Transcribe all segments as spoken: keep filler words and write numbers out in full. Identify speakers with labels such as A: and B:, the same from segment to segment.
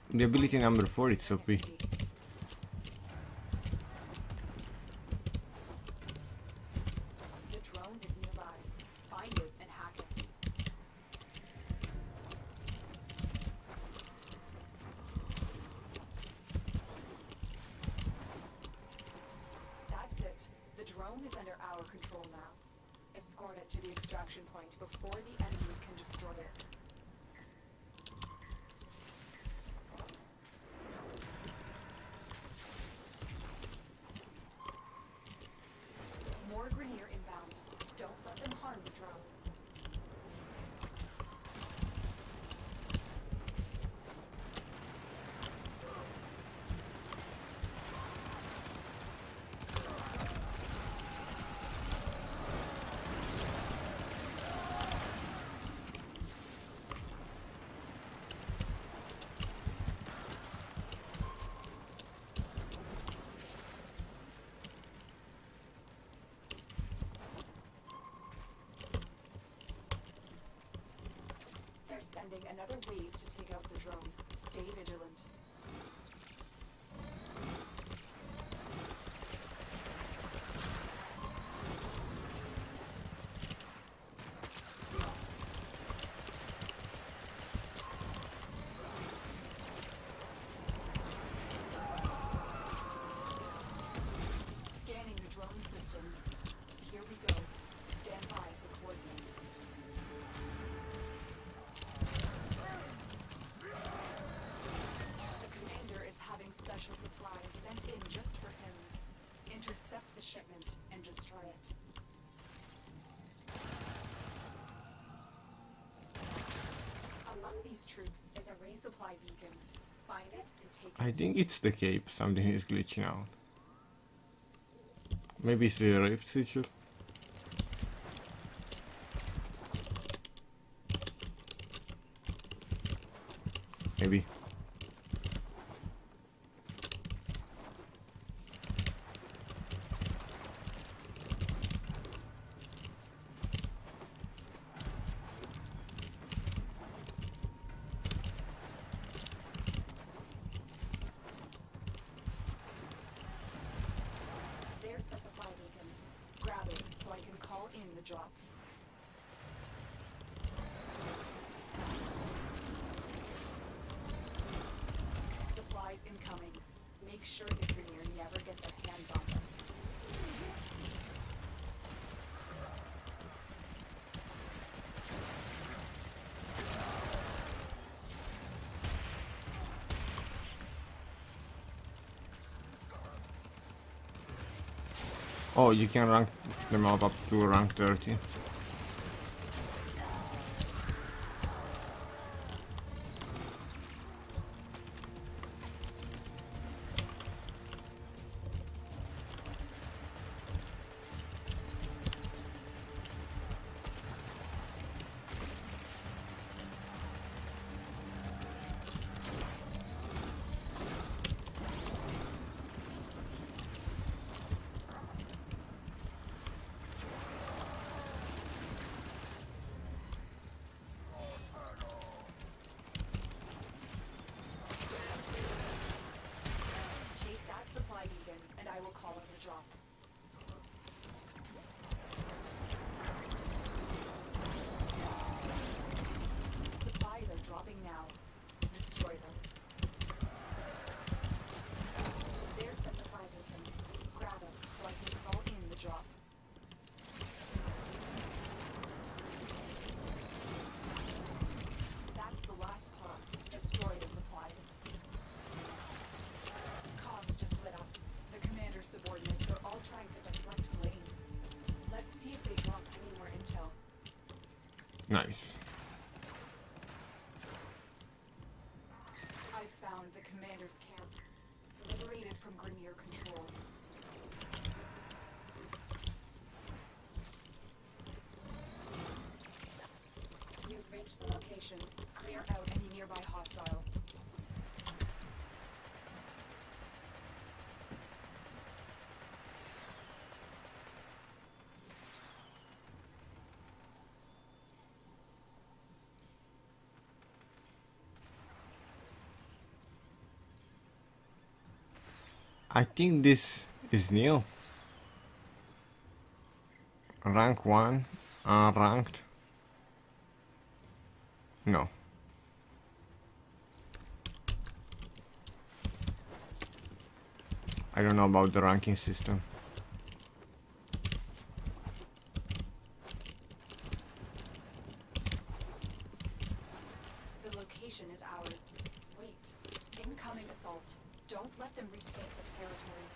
A: The ability number four, it's O P.
B: The drone is nearby. Find it and hack it. That's it. The drone is under our control now. Escort it to the extraction point before the enemy can destroy it. More Grenier inbound. Don't let them harm the drone. They're sending another wave to take out the drone. Stay vigilant. Scanning the drone systems. Here we go. Stand by for coordinates. The commander is having special supplies sent in just for him. Intercept the shipment and destroy it. Among these troops is a resupply beacon. Find it and take it.
A: I think it's the cape. Something is glitching out. Maybe it's the rift sigil. Maybe.
B: There's the supply beacon. Grab it so I can call in the drop. Supplies incoming. Make sure the Grenier never get their hands on them.
A: Oh, you can rank them up up to rank thirty.
B: Take that supply beacon and I will call in the drop. Supplies are dropping now. Destroy them. There's the supply beacon. Grab it so I can call in the drop. That's the last pod. Destroy the supplies. Comms just lit up. The commander's subordinates are all trying to deflect blame. Let's see if they drop any more intel.
A: Nice.
B: I found the commander's camp. Liberated from Grenier control. You've reached the location. Clear out any nearby hostiles.
A: I think this is new. Rank one, unranked. No. I don't know about the ranking system.
B: The location is ours. Wait. Incoming assault. Don't let them retake this territory.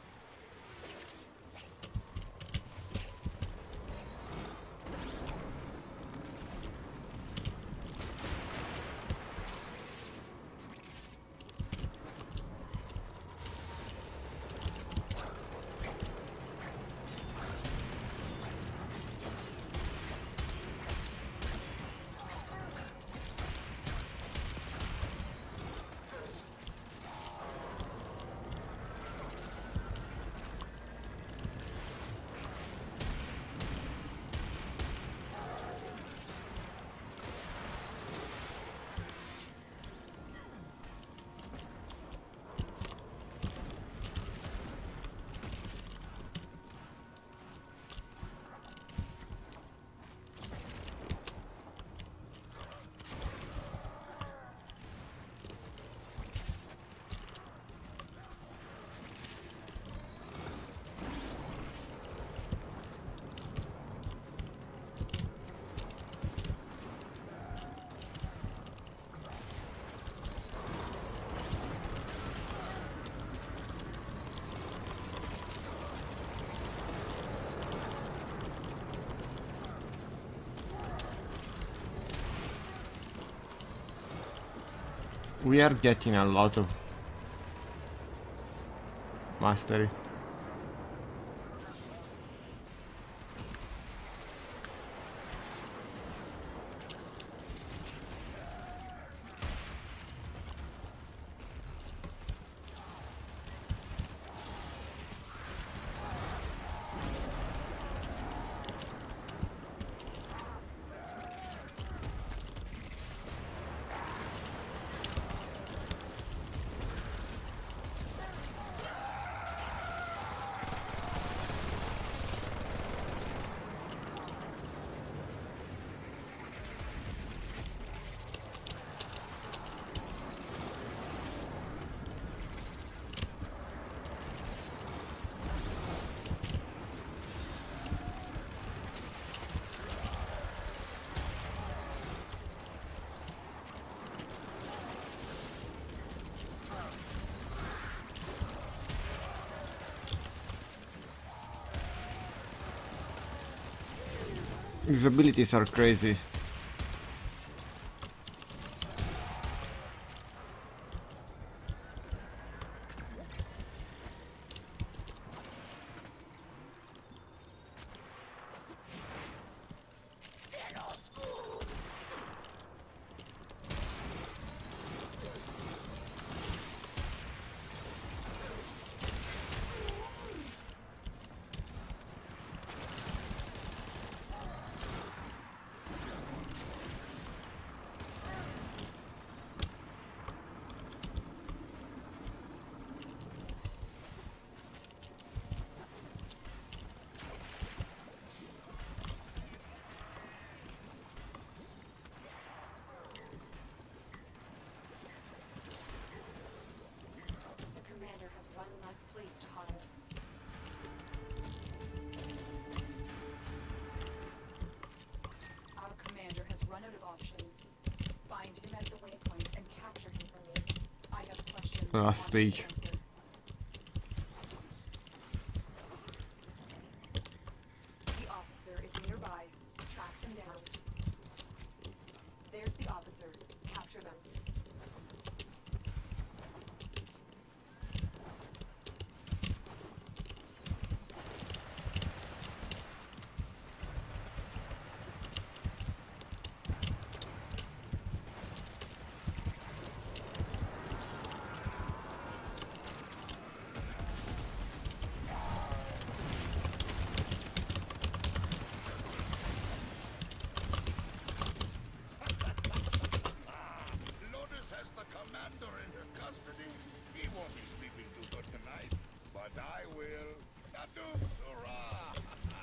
A: We are getting a lot of mastery. His abilities are crazy.
B: Place to huddle. Our commander has run out of options. Find him at the waypoint and capture him for me. I have questions. I
A: Last
B: want
A: stage.
B: to answer. The officer is nearby. Track them down. There's the officer. Capture them.
C: But I will. Taduk Surah!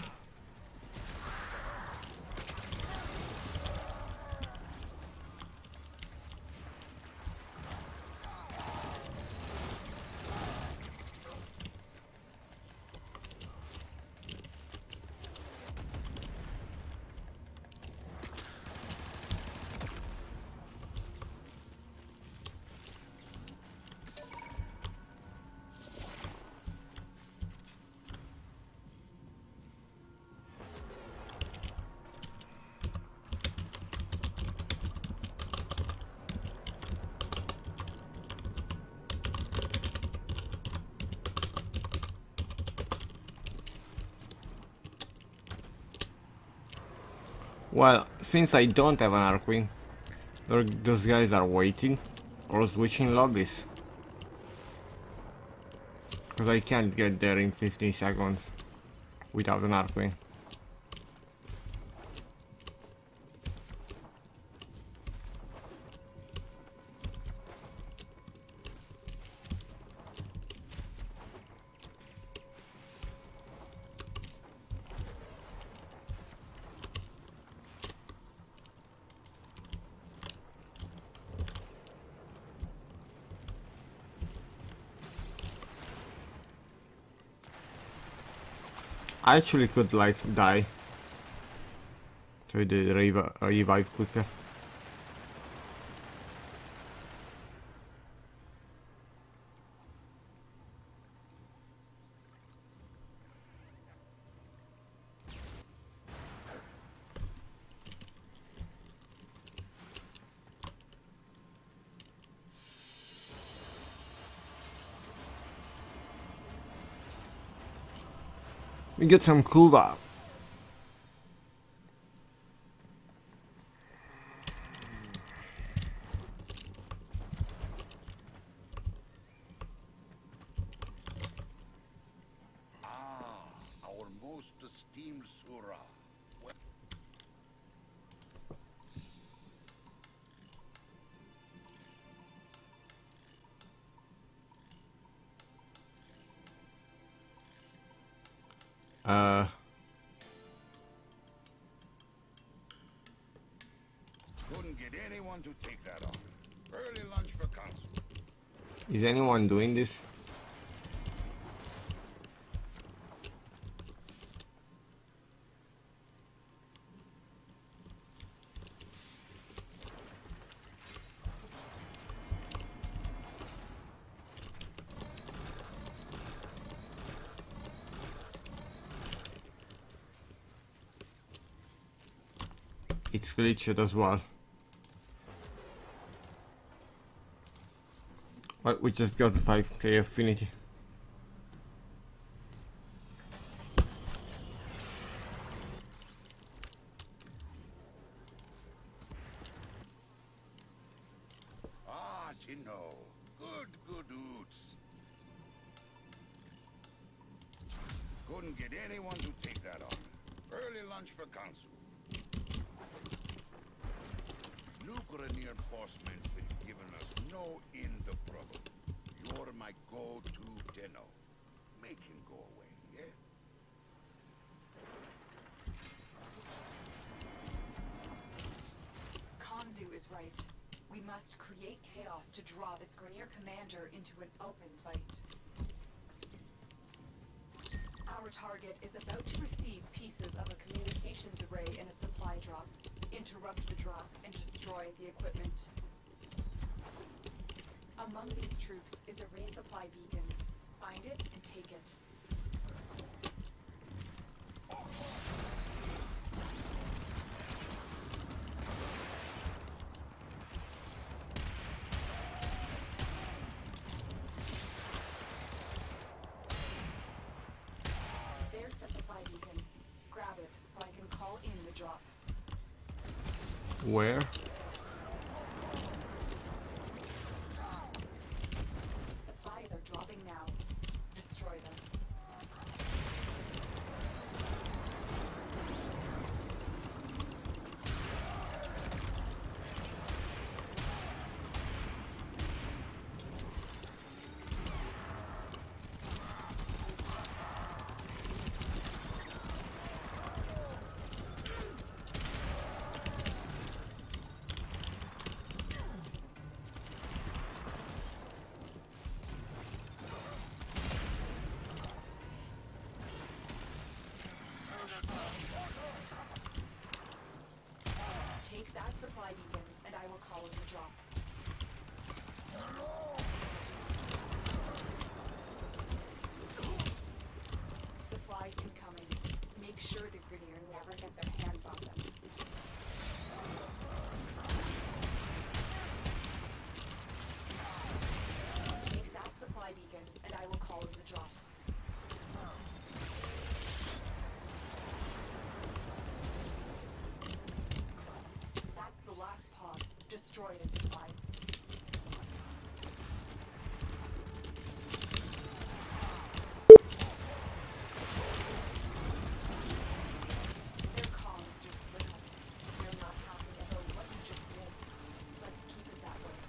A: Well, since I don't have an Archwing, those guys are waiting or switching lobbies. Because I can't get there in fifteen seconds without an Archwing. I actually could like die so the revive, revive quicker. We get some Kuba.
C: Ah, our most esteemed Surah. Well,
A: Uh,
C: couldn't get anyone to take that on. Early lunch for council.
A: is anyone doing this? It's glitched as well. But we just got five K affinity.
C: Ah, Chino. Good, good oots. Couldn't get anyone to take that on. Early lunch for council. Lucranier Bossman's been giving us no end of trouble. You're my go-to Tenno. Make him go away, yeah?
B: Kanzu is right. We must create chaos to draw this Grenier commander into an open fight. Our target is about to receive pieces of a communications array in a supply drop. Interrupt the drop and destroy the equipment. Among these troops is a resupply beacon. Find it and take it. There's the supply beacon. Grab it so I can call in the drop.
A: Where?
B: Supplies are dropping now. Destroy them. destroy the supplies. Their comms just lit up. They're not happy about what you just did. Let's keep it that way.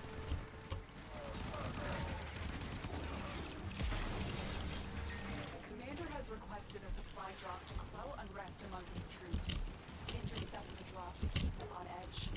B: The commander has requested a supply drop to quell unrest among his troops. Intercept the drop to keep them on edge.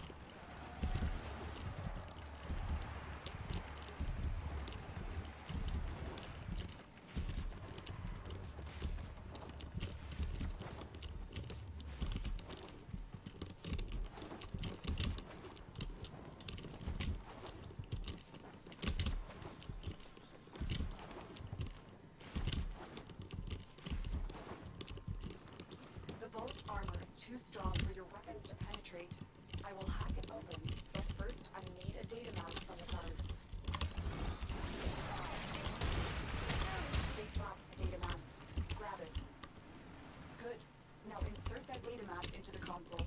B: The vault's armor is too strong for your weapons to penetrate. I will hack it open, but first I need a data mask from the guards. They dropped the data mask. Grab it. Good. Now insert that data mask into the console.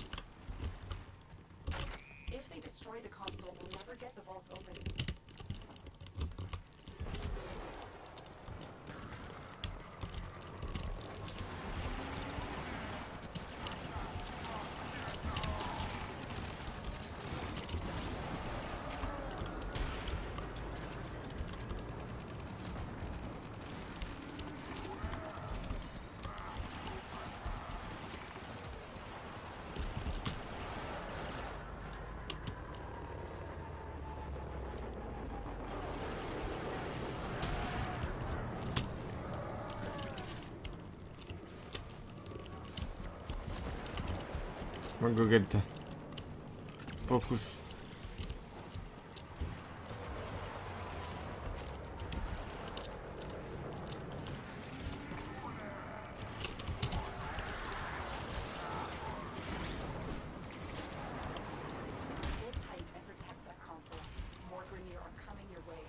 B: If they destroy the console, we'll never get the vault open.
A: I'm gonna go get the focus.
B: Hold tight and protect that console. More Grineer are coming your way.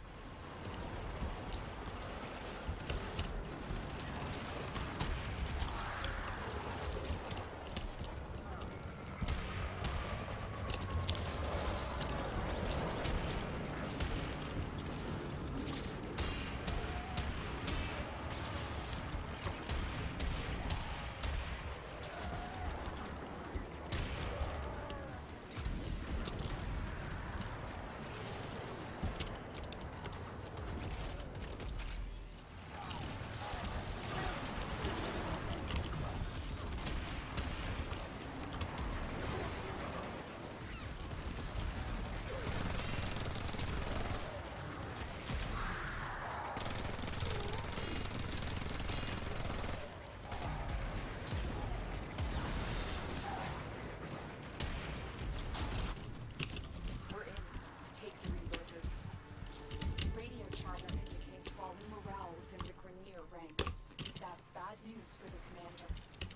B: We're in. Take the resources. Radio chatter indicates falling morale within the Grineer ranks. That's bad news for the commander.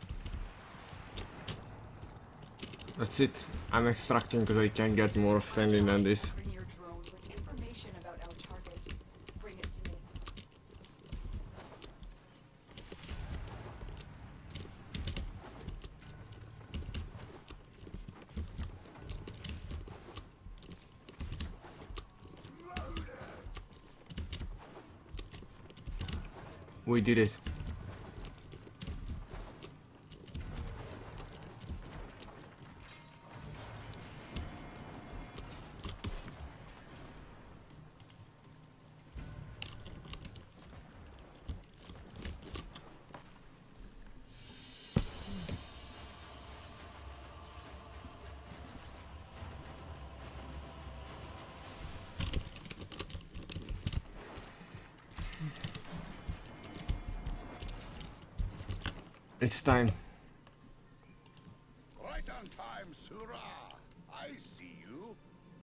A: That's it. I'm extracting because I can get more standing than this.
B: Grineer drone with information about our target. Bring it to me.
A: We did it. It's time.